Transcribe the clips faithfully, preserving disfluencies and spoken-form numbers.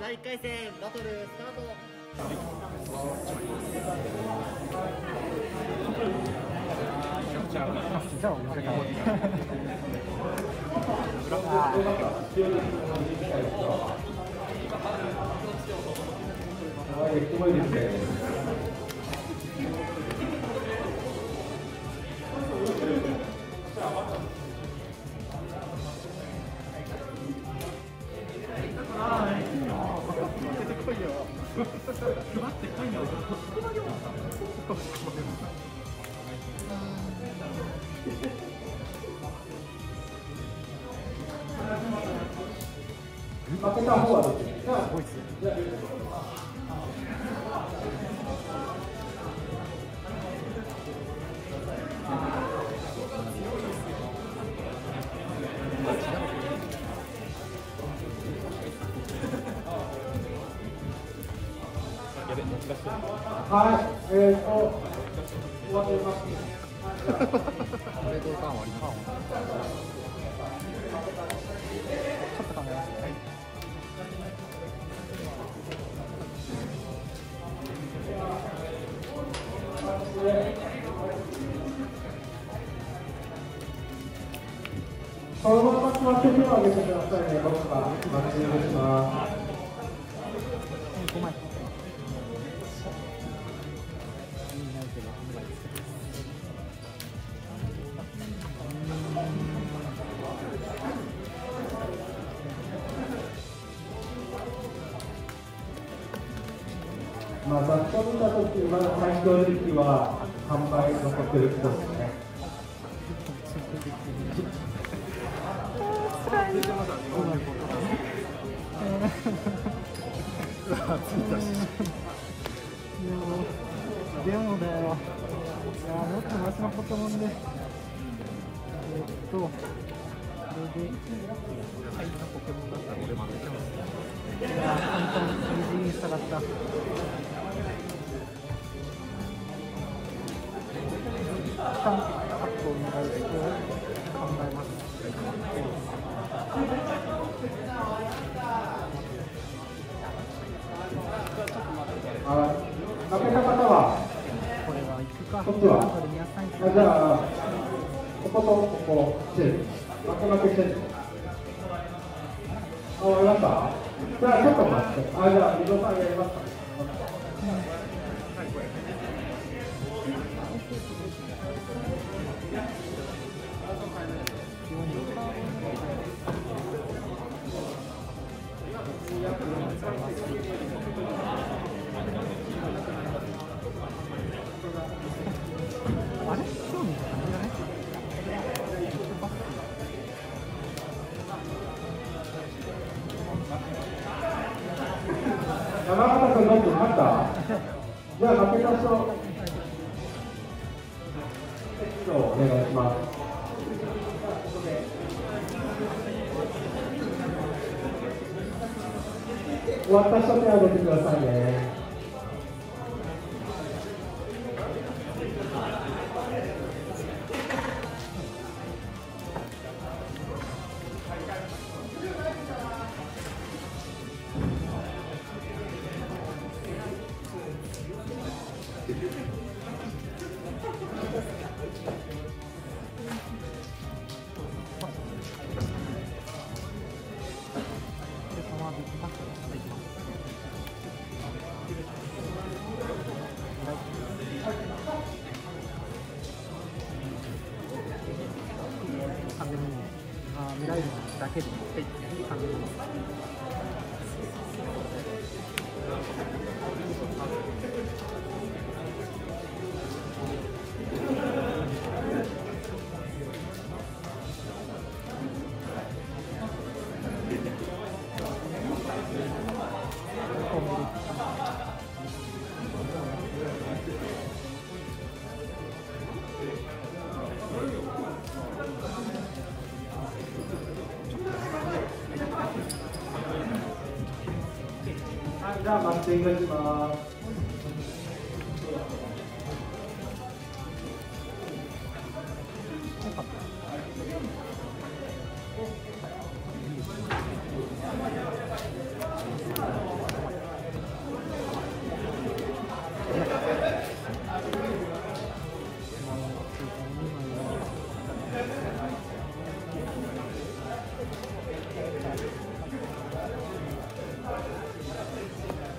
さあいっかい戦バトルスタート。 じゃあ俺が負けた方はどっちですか？はい、えーと、終わってます。これでターン終わります。ちょっと考えますね。そのまま座って手を挙げてくださいね。僕がマッチングします。ごめん。まあ、ざっと見たとき、まだ最強時期は販売残ってる人ですね。でもだよ、いやもっとマシなポケモンで、えっと、これで、最初のポケモンだったら俺負けちゃうんですね。いやー、簡単にイージーにしたかった。一旦カットを狙うと考えます。あ、負けた方はこれは行くか。こっちは。じゃあ、こことここ、チェンジ。負け負けチェンジ。あ、終わりました。じゃあ、ちょっと待って。あ、じゃあ、伊藤さんやりますか。あれ？そうなんだ。山形君どうぞ勝った？じゃあ負けた人、お願いします。終わった人手を挙げてくださいね。見られるだけでもいい感じです。じゃあマッチングします。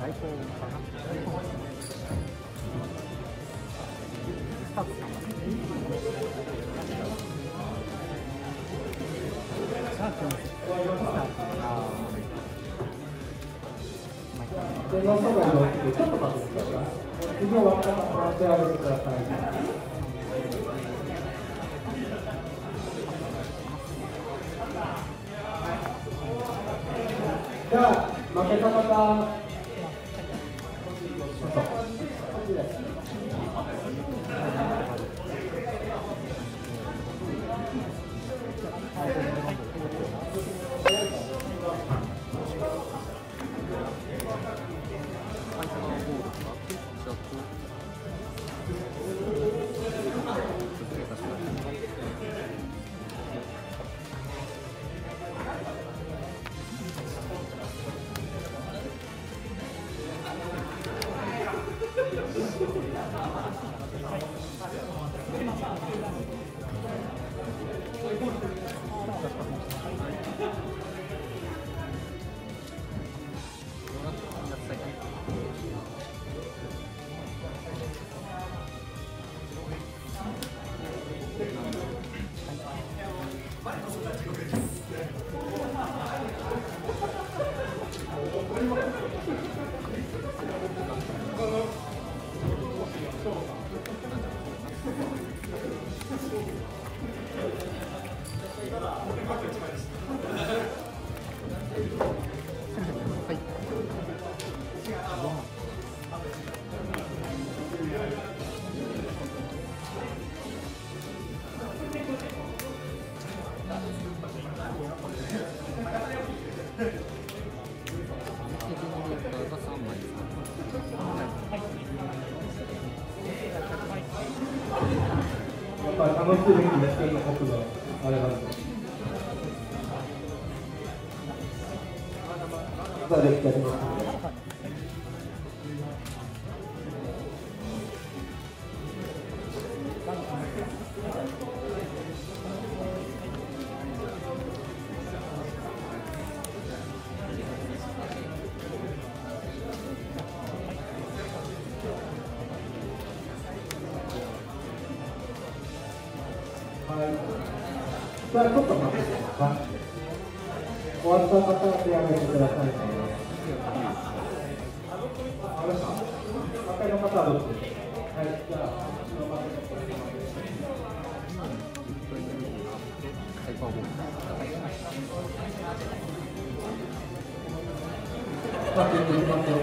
代行かな。代行スタートさんまで。じゃあ今日スタート。ああ。 で、予想外のちょっと待ってください。次終わったら話し上げてください。じゃあ、負けた方。楽しいべき目線の角度あれなんです。さあできてあります。じゃあちょっと待ってください。終わった方は手を挙げてください。あれか。赤いの方はどっちですか。はい、じゃあ後ろの方の方です。待って、待って。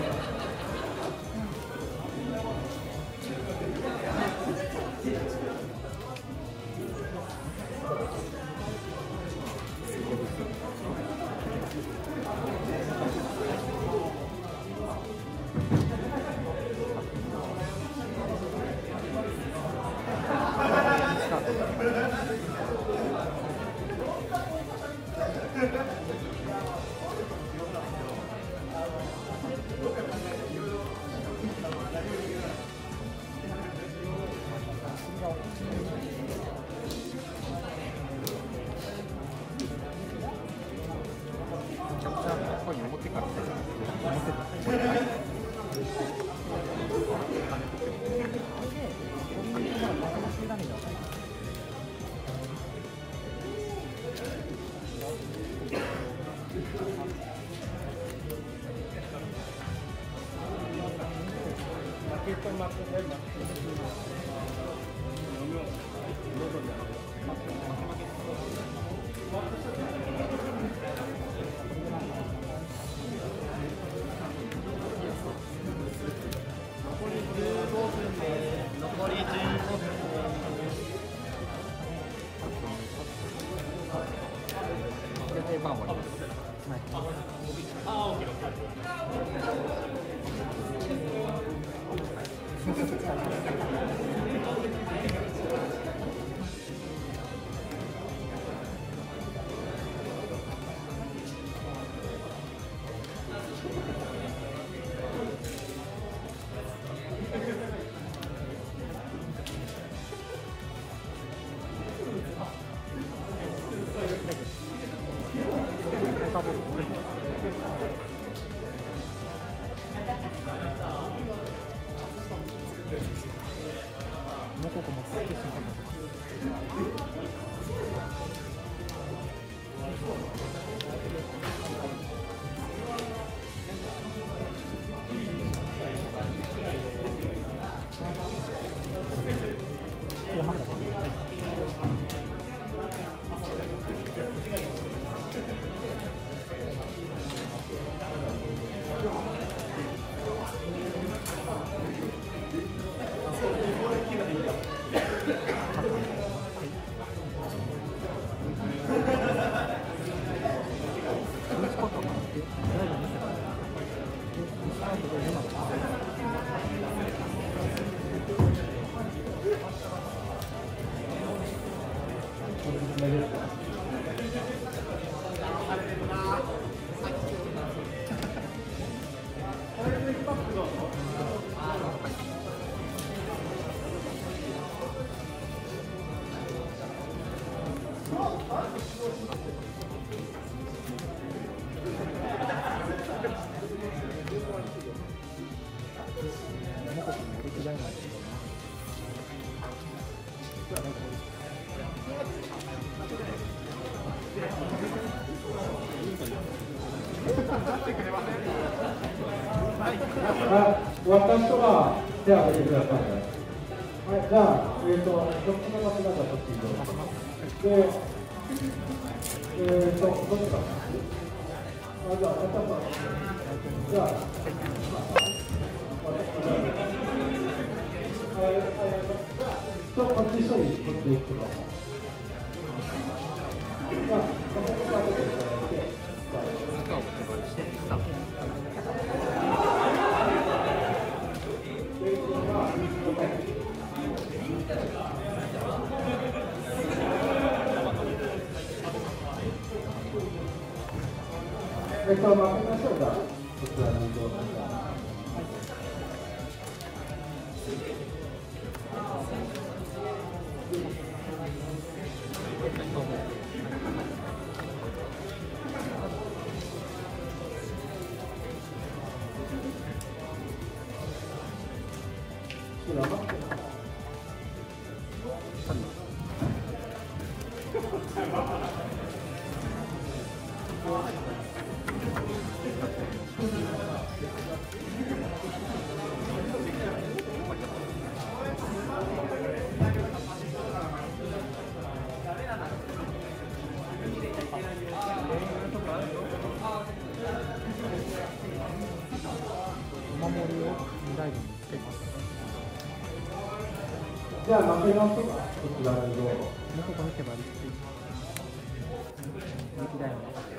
終わった人は手を挙げてください。はい、じゃあ、えーと、こっちの方々こっちにどうぞ。で、えーと、どっちか。あ、じゃあ、私は、じゃあ、ちょっとこっち一緒にこっち行ってください。じゃあ、ここから出ていただいて、えっと、負けましょうか。こちらにどうぞ。じゃあ、負けの人がこちらにどうぞ。 もうここ見てばいい。歴代の。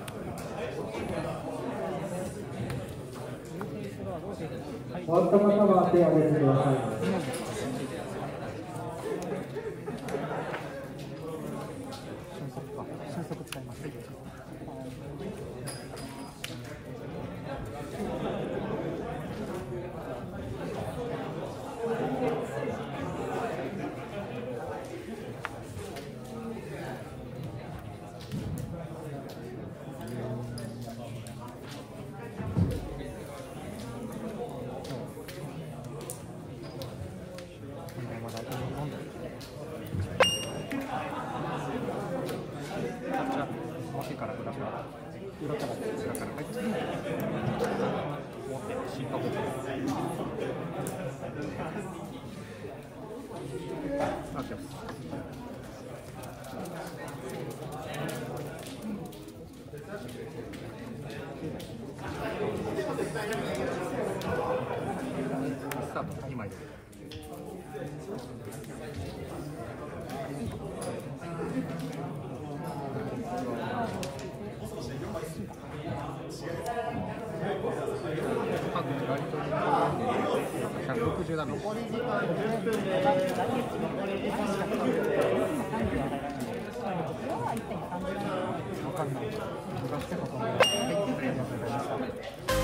終わった方は手を挙げてください。 瞬足か。瞬足使います。から裏から裏から裏から入って持って進化方向あっちますスタートにまいでひゃくろくじゅうダメージ。わかんない。昔ってことない。はい、ありがとうございました。